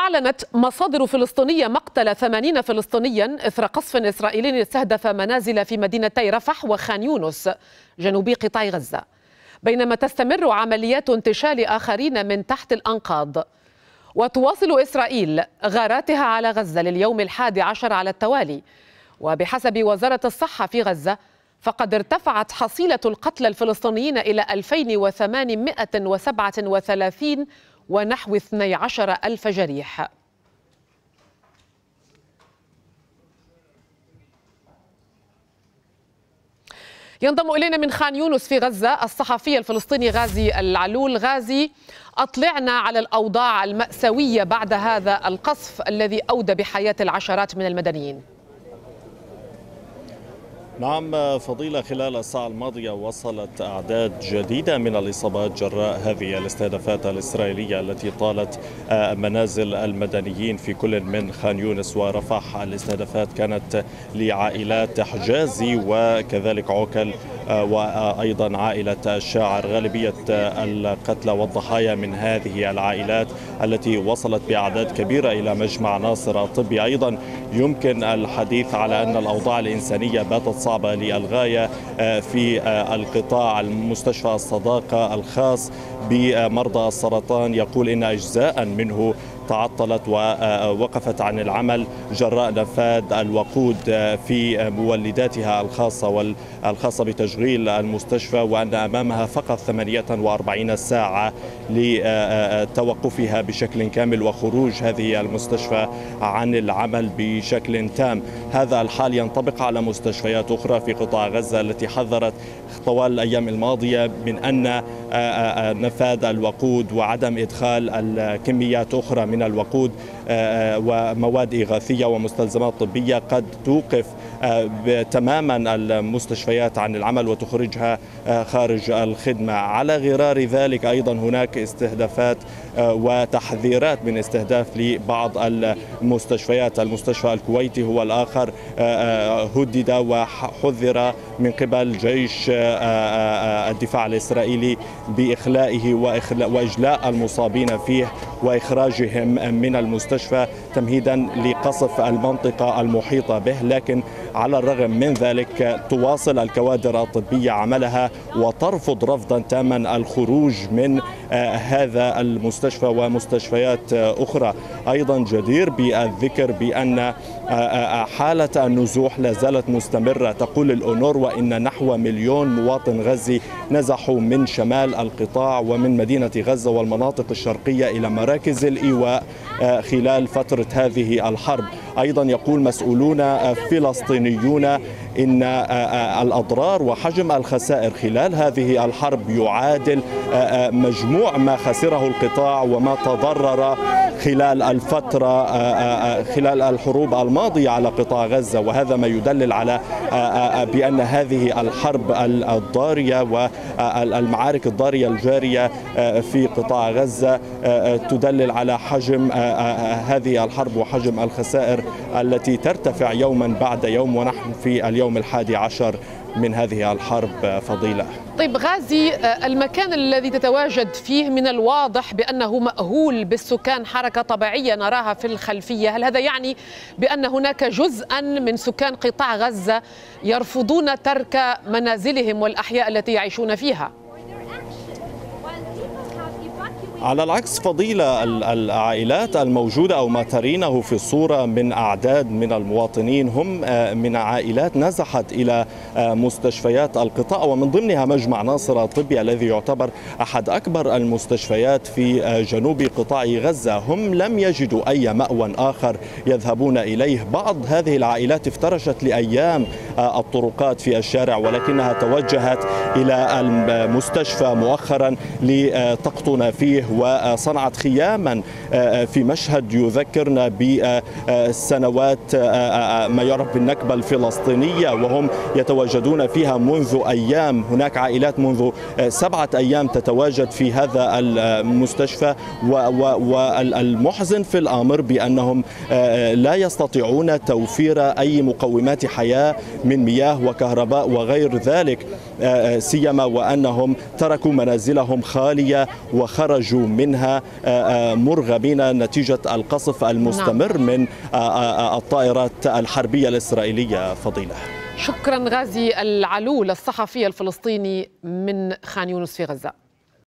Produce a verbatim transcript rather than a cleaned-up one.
أعلنت مصادر فلسطينية مقتل ثمانين فلسطينيا إثر قصف إسرائيلي استهدف منازل في مدينتي رفح وخان يونس جنوب قطاع غزة، بينما تستمر عمليات انتشال آخرين من تحت الأنقاض. وتواصل إسرائيل غاراتها على غزة لليوم الحادي عشر على التوالي، وبحسب وزارة الصحة في غزة فقد ارتفعت حصيلة القتلى الفلسطينيين إلى ألفين وثمانمائة وسبعة وثلاثين ونحو اثني عشر ألف جريح. ينضم إلينا من خان يونس في غزة الصحفي الفلسطيني غازي العلول. غازي، أطلعنا على الأوضاع المأساوية بعد هذا القصف الذي أودى بحياة العشرات من المدنيين. نعم فضيلة، خلال الساعة الماضية وصلت أعداد جديدة من الإصابات جراء هذه الاستهدافات الإسرائيلية التي طالت منازل المدنيين في كل من خان يونس ورفح. الاستهدافات كانت لعائلات حجازي وكذلك عوكل وأيضا عائلة الشاعر. غالبية القتلى والضحايا من هذه العائلات التي وصلت بأعداد كبيرة إلى مجمع ناصر الطبي. أيضا يمكن الحديث على أن الأوضاع الإنسانية باتت صعبة للغاية في القطاع. المستشفى الصداقة الخاص بمرضى السرطان يقول إن أجزاء منه تعطلت ووقفت عن العمل جراء نفاذ الوقود في مولداتها الخاصة والخاصة بتشغيل المستشفى، وأن أمامها فقط ثمانية وأربعين ساعة لتوقفها بشكل كامل وخروج هذه المستشفى عن العمل بشكل تام. هذا الحال ينطبق على مستشفيات أخرى في قطاع غزة التي حذرت طوال الأيام الماضية من أن نفاذ الوقود وعدم إدخال الكميات أخرى من الوقود ومواد إغاثية ومستلزمات طبية قد توقف تماما المستشفيات عن العمل وتخرجها خارج الخدمة. على غرار ذلك أيضا هناك استهدافات وتحذيرات من استهداف لبعض المستشفيات. المستشفى الكويتي هو الآخر هدد وحذر من قبل جيش الدفاع الإسرائيلي بإخلائه وإجلاء المصابين فيه وإخراجهم من المستشفى تمهيدا لقصف المنطقة المحيطة به. لكن على الرغم من ذلك تواصل الكوادر الطبية عملها وترفض رفضا تاما الخروج من هذا المستشفى ومستشفيات أخرى. أيضا جدير بالذكر بأن حالة النزوح لا زالت مستمرة. تقول الأونروا إن نحو مليون مواطن غزي نزحوا من شمال القطاع ومن مدينة غزة والمناطق الشرقية إلى مراكز الإيواء خلال فترة هذه الحرب. أيضا يقول مسؤولون فلسطينيون إن الأضرار وحجم الخسائر خلال هذه الحرب يعادل مجموع ما خسره القطاع وما تضرر خلال الفترة خلال الحروب الماضية على قطاع غزة. وهذا ما يدلل على بأن هذه الحرب الضارية والمعارك الضارية الجارية في قطاع غزة تدلل على حجم هذه الحرب وحجم الخسائر التي ترتفع يوما بعد يوم، ونحن في اليوم الحادي عشر من هذه الحرب. فضيلة. طيب غازي، المكان الذي تتواجد فيه من الواضح بأنه مأهول بالسكان، حركة طبيعية نراها في الخلفية، هل هذا يعني بأن هناك جزءا من سكان قطاع غزة يرفضون ترك منازلهم والأحياء التي يعيشون فيها؟ على العكس فضيلة، العائلات الموجودة أو ما ترينه في الصورة من أعداد من المواطنين هم من عائلات نزحت إلى مستشفيات القطاع ومن ضمنها مجمع ناصر الطبي الذي يعتبر أحد أكبر المستشفيات في جنوب قطاع غزة. هم لم يجدوا أي مأوى آخر يذهبون إليه. بعض هذه العائلات افترشت لأيام الطرقات في الشارع ولكنها توجهت إلى المستشفى مؤخرا لتقطن فيه وصنعت خياما في مشهد يذكرنا بسنوات ما يعرف بالنكبة الفلسطينية، وهم يتواجدون فيها منذ أيام. هناك عائلات منذ سبعة أيام تتواجد في هذا المستشفى، والمحزن في الأمر بأنهم لا يستطيعون توفير أي مقومات حياة من مياه وكهرباء وغير ذلك. سيما وأنهم تركوا منازلهم خالية وخرجوا منها مرغبين نتيجة القصف المستمر من الطائرات الحربية الإسرائيلية. فضيلة، شكرا غازي العلول الصحفي الفلسطيني من خان يونس في غزة.